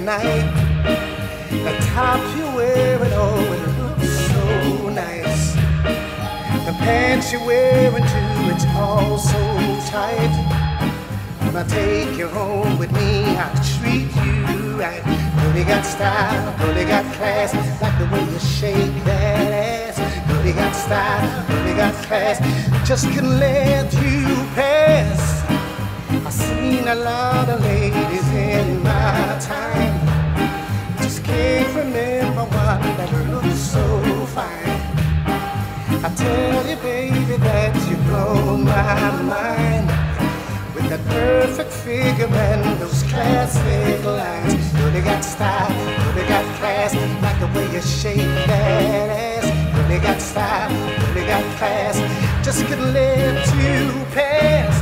tonight. The top you're wearing, oh, it looks so nice. The pants you're wearing too, it's all so tight. When I take you home with me, I'll treat you right. Girl, you got style, girl, you got class, like the way you shake that ass. Girl, you got style, girl, you got class, just couldn't let you pass. I've seen a lot of ladies in my time, just can't remember one that looks so fine. I tell you, baby, that you blow my mind with that perfect figure and those classic lines. Girl, you got style, girl, you got class, like the way you shake that ass. Girl, you got style, girl, you got class, just couldn't let you pass.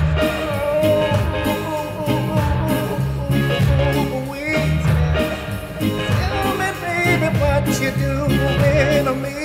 Tell me, baby, what you doing to me?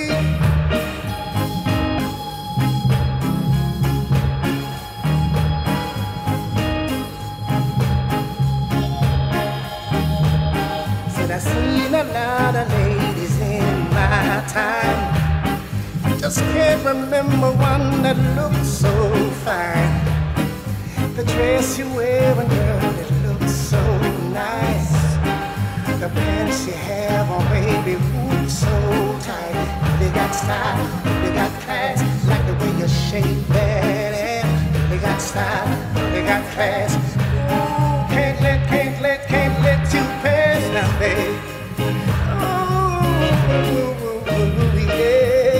I've seen a lot of ladies in my time, just can't remember one that looks so fine. The dress you're wearing, girl, it looks so nice. The pants you have on, baby, ooh, so tight. They got style, they got class, like the way you shake that ass. They got style, they got class. Ooh, can't let you pass now, babe. Oh, yeah.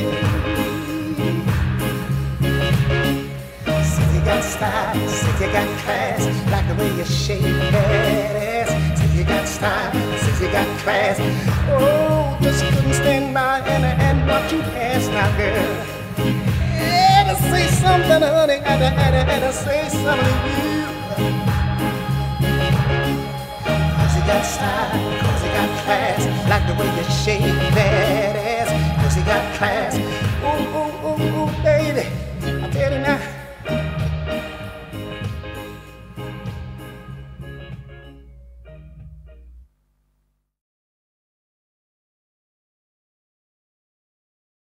Say you got style, say you got class, like the way you shake that ass. Say you got style, say you got class. Oh, just couldn't stand by and watch you pass now, girl. Had to say something, honey, had to say something to you. You got style, cause you got class, like the way you shake that ass, cause you got class. Ooh, ooh.